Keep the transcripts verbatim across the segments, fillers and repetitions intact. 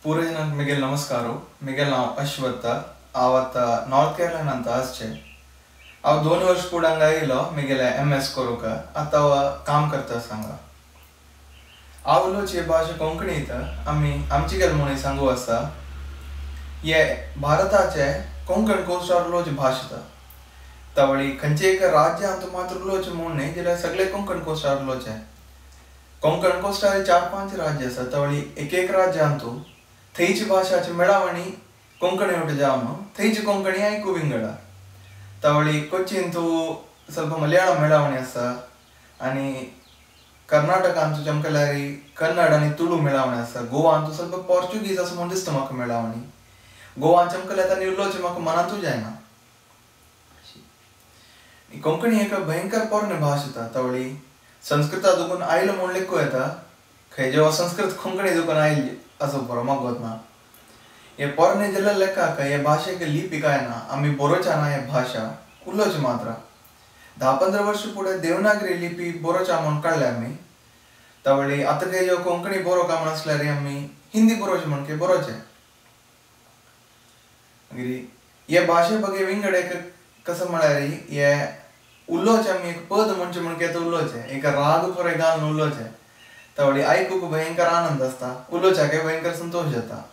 पूरे जनक मिगेल नमस्कारो मिगेल नाव अश्वत्थ आवत north Carolina ಅಂತ ಆಸ್ಚೆ ಅವ दोन वर्ष पुढंग आयलो मिगेले एमएस करूक आता काम करता सांगा आवलोची भाषा कोंकणी आम्ही आमची गेल म्हणून सांगू आसा ये भारताचे कोंकण कोस्टारलोची भाषा तवळी खंयचे एक राज्य अंत मात्र उलोवचे म्हणून न्ही जाल्यार सगळे कोंकण कोस्टार उलोवचे कोंकण कोस्टार चार पांच राज्य आसा तवळी एक एक राज्य अंतू थंयची भाषाची मेळावणी कोंकणी उठ जावन थंयची कोंकणी आयकू विंगडा तवळी कोच्चीन तू ಸ್ವಲ್ಪ मलयाळम मेळावणी आसा आनी कर्नाटकांतू चमकल्यारी कन्नड आनी तुळू मेळावणी आसा गोवांतू ಸ್ವಲ್ಪ पोर्चुगीज आसा म्हूण दिसता म्हाका मेळावणी गोवान चमकल्यात आनी उलोवचें म्हाका मनांतूच जायना कोंकणी एक भयंकर पोरणे भाषा तवळी संस्कृता दुखून आयलो म्हूण लेखू येता खंय जेव्हा संस्कृत कोंकणी दुखून आयली असो बरो म्हाका वतना हे पोरणे जाल्यार लेखाक हे भाशेक लिपी काय ना आमी बरोवच्या ना हे भाशा उलोवची मात्र धा पंदरा वर्ष फुडें देवनागरी लिपी बरोवच्या म्हूण काडले आमी तवळी आतां खंय जेव्हा कोंकणी बरोवका म्हण आसल्यार आमी हिंदी बरोवचें म्हण की बरोवचें मागीर हे भाशे बगे विंगड एक कसं म्हळ्यार हे उलोवचें आमी एक पद म्हणचे म्हण की उलोवचें एक राग पुरे घालून उलोवचें तवळी आयकूंक भयंकर आनंद आसता उलोवच्याक भयंकर संतोष जाता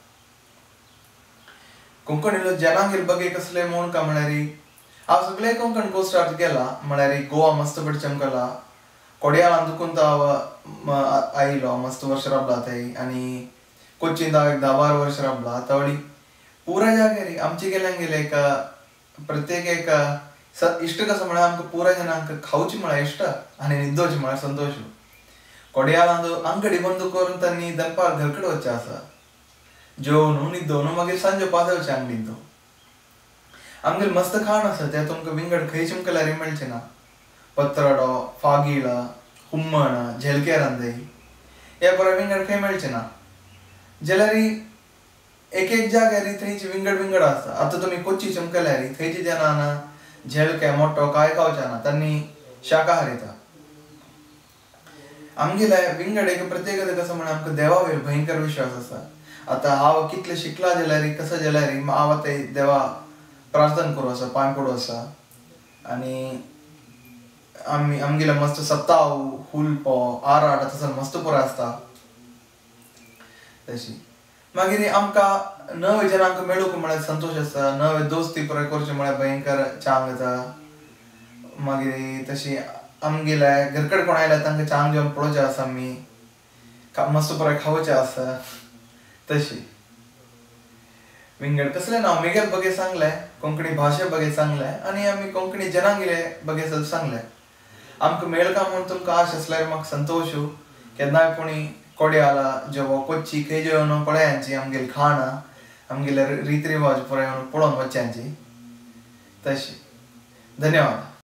कोंकणी उलोवच जनांगेर बगे कसले म्हूण काय म्हळ्यार हांव सगळे कोंकण कोस्टार गेला म्हळ्यार गोवा मस्त बट चमकला कोडयालां दुखून हांव आयलो मस्त वर्ष राबला थंय आनी कोच्चीन हांव एक धा बारा वर्ष राबला तवळी पुराय जाग्यार आमचे गेल्यांक गेले एक प्रत्येक एक इश्ट कसो म्हळ्यार आमकां पुराय जनांक खावची म्हळ्यार इश्ट आनी न्हिदोवची म्हळ्यार संतोश कोडयालां अंगडी बंद करून तांणी दनपार घरकडेन वचचें आसा जेवून न्हिदोवन मागीर सांजे पावचें अंगडीन आमगेर मस्त खाण आसा तें तुमकां विंगड खंय चमकल्यार मेळचें ना पत्राडो फागीळ हुम्मण झेलके रांदई हे बरें विंगड खंय मेळचें ना जाल्यार एक एक जाग्यार थंयची विंगड विंगड आसता आतां तुमी कोच्ची चमकल्यार थंयची जनां झेलके मोठो कांय खावचे ना तांणी शाकाहारीता आमगेले विंगड एक प्रत्येक कसं म्हण आमकां देवा वयर भयंकर विश्वास आसा आतां हांव कितलें शिकला जाल्यार कसं जाल्यार हांव आतां देवा प्रार्थना करूं आसा पांय पडूं आसा आनी आमी आमगेले मस्त सप्ताव हुल्पो आराट तसो मस्त पुरो आसता तशी मागीर आमकां नवे जनांक मेळूंक म्हळ्यार संतोश आसा नवे दोस्ती पुराय करचे म्हळ्यार भयंकर चांग जाता मागीर तशी आमगेले घरकडेन कोण आयल्या तांकां चांग जेवण पळोवचें आसा आमी मस्त पुराय खावचें आसा तशी विंगड कसलें ना मिगेल बगे सांगलें कोंकणी भाशे बगे सांगलें आनी आमी कोंकणी जनांगेले बगे सांगलें आमकां मेळका म्हूण तुमकां आश आसल्यार म्हाका संतोश केन्नाय कोणी कोडयाला जेवो कोच्ची खंय जेवण पळयांची आमगेली खाण आमगेले रीत रिवाज पुराय पळोवन वच्च्यांची तशी धन्यवाद.